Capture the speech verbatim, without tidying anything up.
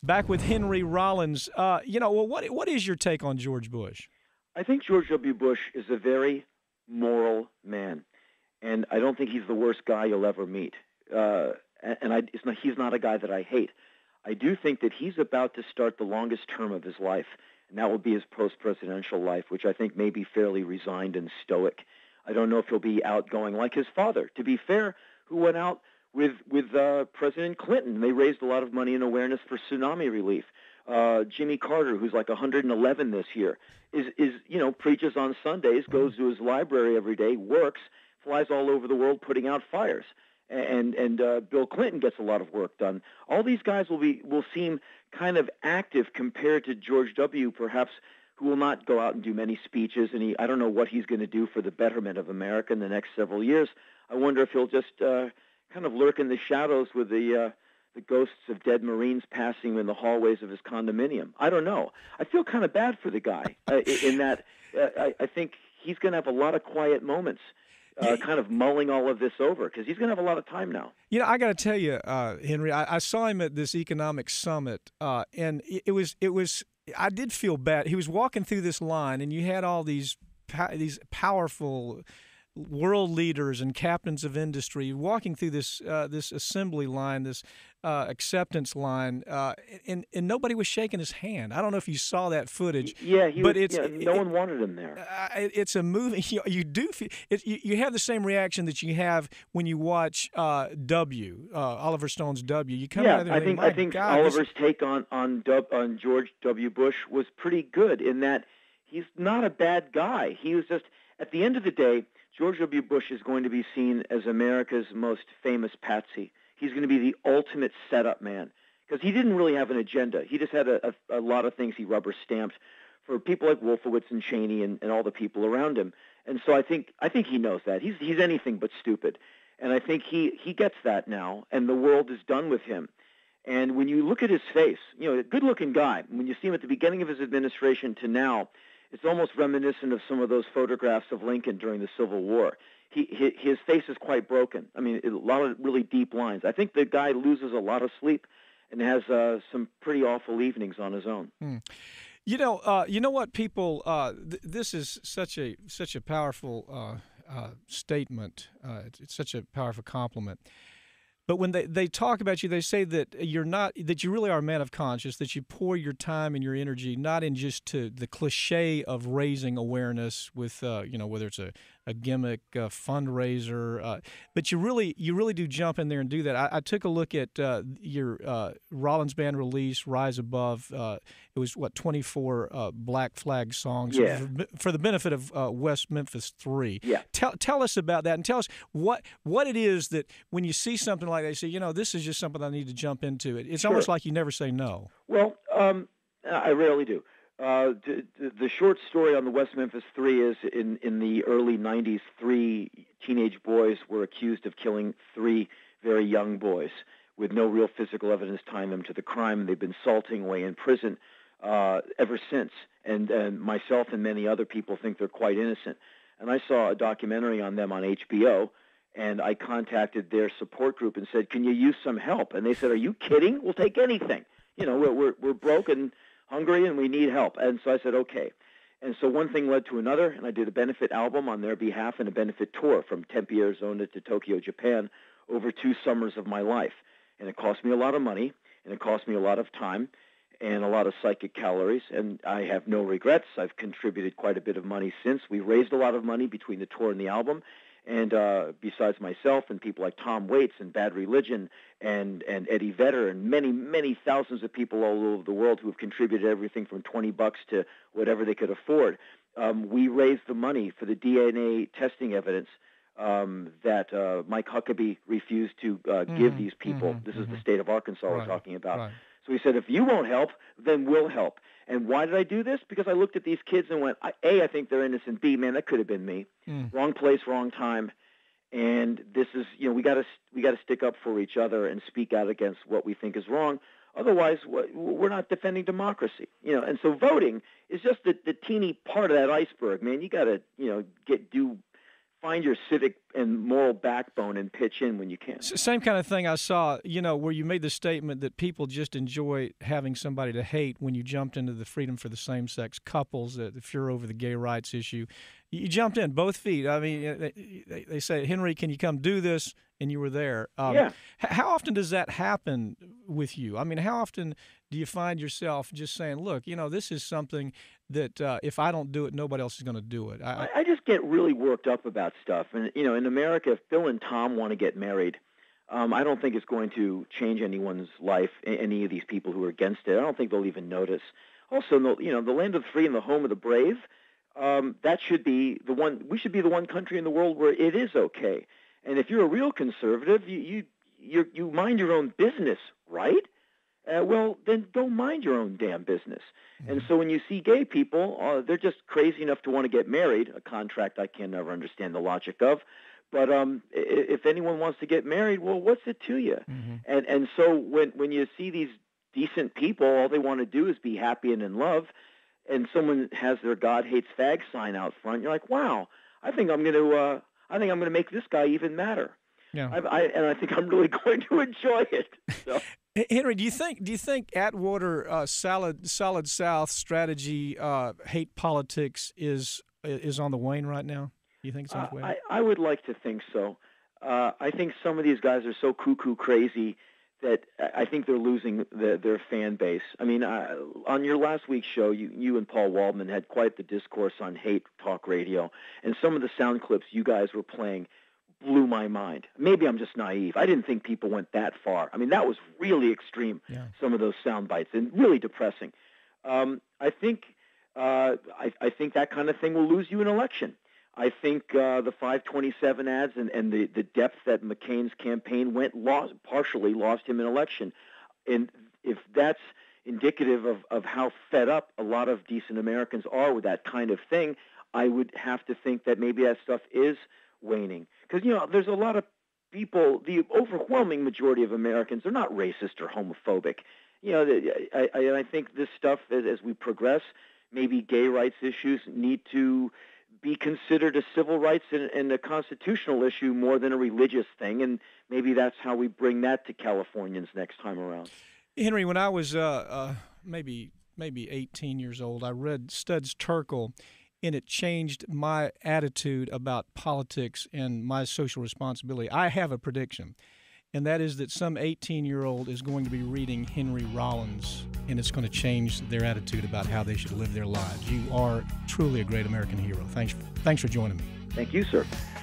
Back with Henry Rollins. Uh, you know, well, what what is your take on George Bush? I think George W. Bush is a very moral man, and I don't think he's the worst guy you'll ever meet. Uh, and I, it's not, he's not a guy that I hate. I do think that he's about to start the longest term of his life, and that will be his post-presidential life, which I think may be fairly resigned and stoic. I don't know if he'll be outgoing like his father, to be fair, who went out with with uh, President Clinton. They raised a lot of money in awareness for tsunami relief. Uh, Jimmy Carter, who's like one hundred eleven this year, is, is you know, preaches on Sundays, goes to his library every day, works, flies all over the world putting out fires. And and uh, Bill Clinton gets a lot of work done. All these guys will be will seem kind of active compared to George W., perhaps, who will not go out and do many speeches. And he, I don't know what he's going to do for the betterment of America in the next several years. I wonder if he'll just uh, kind of lurk in the shadows with the uh, the ghosts of dead Marines passing in the hallways of his condominium. I don't know. I feel kind of bad for the guy uh, in that uh, I, I think he's going to have a lot of quiet moments. Uh, kind of mulling all of this over, because he's going to have a lot of time now. You know, I got to tell you, uh, Henry, I, I saw him at this economic summit, uh, and it, it was, it was, I did feel bad. He was walking through this line, and you had all these, these powerful world leaders and captains of industry walking through this, uh, this assembly line, this uh, acceptance line, uh, and and nobody was shaking his hand. I don't know if you saw that footage. Yeah, he but was, it's yeah, no it, one wanted him there. Uh, it's a movie. You, you do feel it, you, you have the same reaction that you have when you watch uh, W, uh, Oliver Stone's W. You come yeah, out of there. I and think think, I think God, Oliver's this... take on on, Dub, on George W. Bush was pretty good in that he's not a bad guy. He was just, at the end of the day, George W. Bush is going to be seen as America's most famous patsy. He's going to be the ultimate setup man, because he didn't really have an agenda. He just had a, a, a lot of things he rubber stamped for people like Wolfowitz and Cheney and, and all the people around him. And so I think I think he knows that. He's he's anything but stupid. And I think he, he gets that now, and the world is done with him. And when you look at his face, you know, a good-looking guy, when you see him at the beginning of his administration to now, it's almost reminiscent of some of those photographs of Lincoln during the Civil War. He, his face is quite broken. I mean, a lot of really deep lines. I think the guy loses a lot of sleep and has uh, some pretty awful evenings on his own. Hmm. You know, uh, you know what, people. Uh, th- this is such a such a powerful uh, uh, statement. Uh, it's, it's such a powerful compliment. But when they, they talk about you, they say that you're not, that you really are a man of conscience, that you pour your time and your energy not in just to the cliche of raising awareness with, uh, you know, whether it's a, a gimmick, a fundraiser, uh, but you really you really do jump in there and do that. I, I took a look at uh, your uh, Rollins Band release, Rise Above. Uh, it was, what, twenty-four uh, Black Flag songs yeah. for, for the benefit of uh, West Memphis three. Yeah. Tell, tell us about that, and tell us what what it is that when you see something like that, you say, you know, this is just something I need to jump into. It. It's Sure. almost like you never say no. Well, um, I rarely do. Uh, d- d- the short story on the West Memphis Three is in, in the early nineties, three teenage boys were accused of killing three very young boys with no real physical evidence tying them to the crime. They've been salting away in prison uh, ever since, and, and myself and many other people think they're quite innocent. And I saw a documentary on them on H B O, and I contacted their support group and said, can you use some help? And they said, are you kidding? We'll take anything. You know, we're, we're, we're broke and hungry, and we need help. And so I said, okay. And so one thing led to another, and I did a benefit album on their behalf and a benefit tour from Tempe, Arizona to Tokyo, Japan, over two summers of my life. And it cost me a lot of money, and it cost me a lot of time and a lot of psychic calories, and I have no regrets. I've contributed quite a bit of money since. We raised a lot of money between the tour and the album, and uh, besides myself and people like Tom Waits and Bad Religion and, and Eddie Vedder and many, many thousands of people all over the world who have contributed everything from twenty bucks to whatever they could afford, um, we raised the money for the D N A testing evidence um, that uh, Mike Huckabee refused to uh, mm-hmm, give these people. Mm-hmm, this mm-hmm. is the state of Arkansas right, we're talking about. Right. So he said, if you won't help, then we'll help. And why did I do this? Because I looked at these kids and went, A, I think they're innocent. B, man, that could have been me. Mm. Wrong place, wrong time. And this is, you know, we got to we got to stick up for each other and speak out against what we think is wrong. Otherwise, we're not defending democracy. You know, and so voting is just the, the teeny part of that iceberg, man. You got to, you know, get do find your civic and moral backbone and pitch in when you can. Same kind of thing I saw, you know, where you made the statement that people just enjoy having somebody to hate when you jumped into the freedom for the same-sex couples, the, the furor over the gay rights issue. You jumped in both feet. I mean, they, they say, Henry, can you come do this? And you were there. Um, yeah. How often does that happen with you? I mean, how often do you find yourself just saying, look, you know, this is something that uh, if I don't do it, nobody else is going to do it? I, I just get really worked up about stuff. And, you know, in America, if Bill and Tom want to get married, um, I don't think it's going to change anyone's life, any of these people who are against it. I don't think they'll even notice. Also, you know, the land of the free and the home of the brave, um, that should be the one, we should be the one country in the world where it is okay. And if you're a real conservative, you you you, you mind your own business, right? Uh, well, then go mind your own damn business. Mm-hmm. And so when you see gay people, uh, they're just crazy enough to want to get married, a contract I can never understand the logic of. But um, if anyone wants to get married, well, what's it to you? Mm-hmm. And and so when, when you see these decent people, all they want to do is be happy and in love, and someone has their God hates fag sign out front, you're like, wow, I think I'm going to... Uh, I think I'm going to make this guy even madder. Yeah. I, I, and I think I'm really going to enjoy it. So. Henry, do you think do you think Atwater uh, solid solid South strategy uh, hate politics is is on the wane right now? Do you think it's on the wane? Uh, I, I would like to think so. Uh, I think some of these guys are so cuckoo crazy that I think they're losing the, their fan base. I mean, uh, on your last week's show, you, you and Paul Waldman had quite the discourse on hate talk radio, and some of the sound clips you guys were playing blew my mind. Maybe I'm just naive. I didn't think people went that far. I mean, that was really extreme, yeah. Some of those sound bites, and really depressing. Um, I think uh, I, I think that kind of thing will lose you an election. I think uh, the five twenty-seven ads and, and the, the depth that McCain's campaign went lost, partially lost him an election. And if that's indicative of, of how fed up a lot of decent Americans are with that kind of thing, I would have to think that maybe that stuff is waning. Because, you know, there's a lot of people, the overwhelming majority of Americans, they're not racist or homophobic. You know, I, I, I think this stuff, as, as we progress, maybe gay rights issues need to be considered a civil rights and, and a constitutional issue more than a religious thing, and maybe that's how we bring that to Californians next time around. Henry, when I was uh, uh, maybe maybe eighteen years old, I read Studs Terkel, and it changed my attitude about politics and my social responsibility. I have a prediction, and that is that some eighteen-year-old is going to be reading Henry Rollins, and it's going to change their attitude about how they should live their lives. You are truly a great American hero. Thanks, thanks for joining me. Thank you, sir.